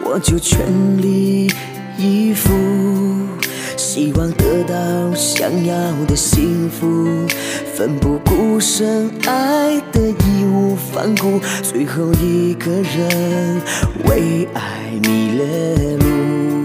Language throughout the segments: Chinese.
我就全力以赴，希望得到想要的幸福，奋不顾身，爱的义无反顾，最后一个人为爱迷了路。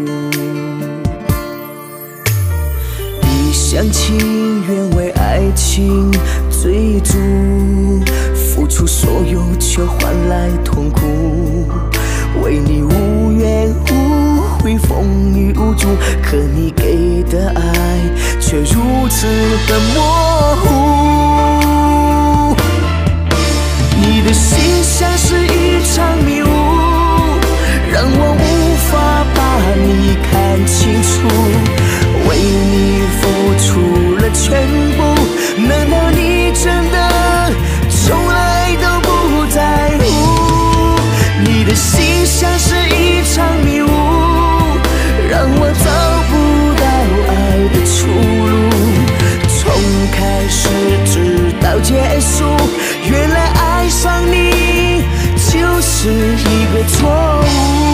一厢情愿为爱情追逐，付出所有却换来痛苦，为你无怨无悔，风雨无阻，可你给的爱却如此的模糊。你的心像是一场迷雾，让我无法把你看清楚。为你付出了全部，难道你真的从来都不在乎？你的心像是一场迷雾，让我找不到爱的出路。从开始直到结束，原来爱上你就是一个错误。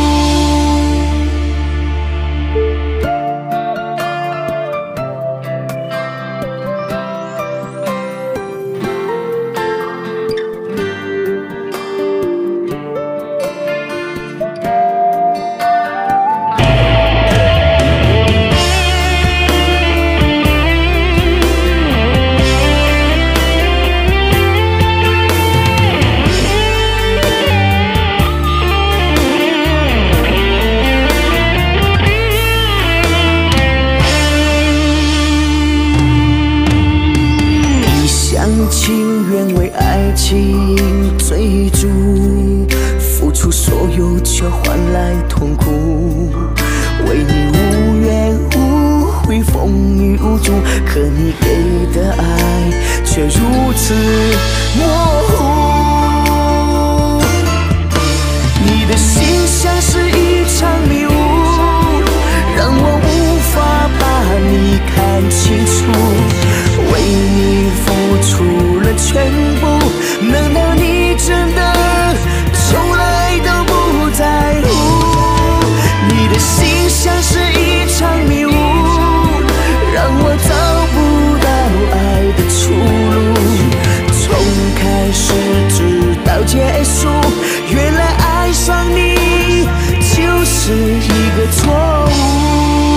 情愿为爱情追逐，付出所有却换来痛苦，为你无怨无悔，风雨无阻，可你给的爱却如此模糊。你的心像是一场迷雾，让我无法把你看清楚。为你付出了全部，难道你真的从来都不在乎？你的心像是一场迷雾，让我找不到爱的出路。从开始直到结束，原来爱上你就是一个错误。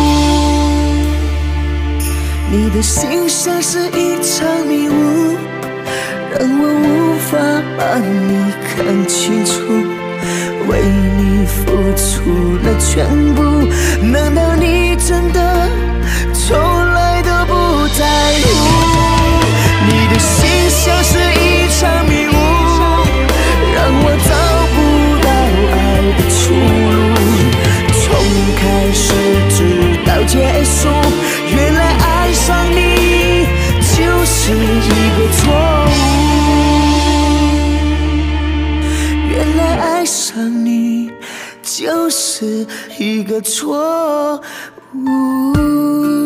你的心像是一场迷雾，让我无法把你看清楚。为你付出了全部，难道你真的从来都不在乎？你的心像是一场迷雾，让我找不到爱的出路。从开始直到结束，原来爱上你就是一个错误。原来爱上你就是一个错误。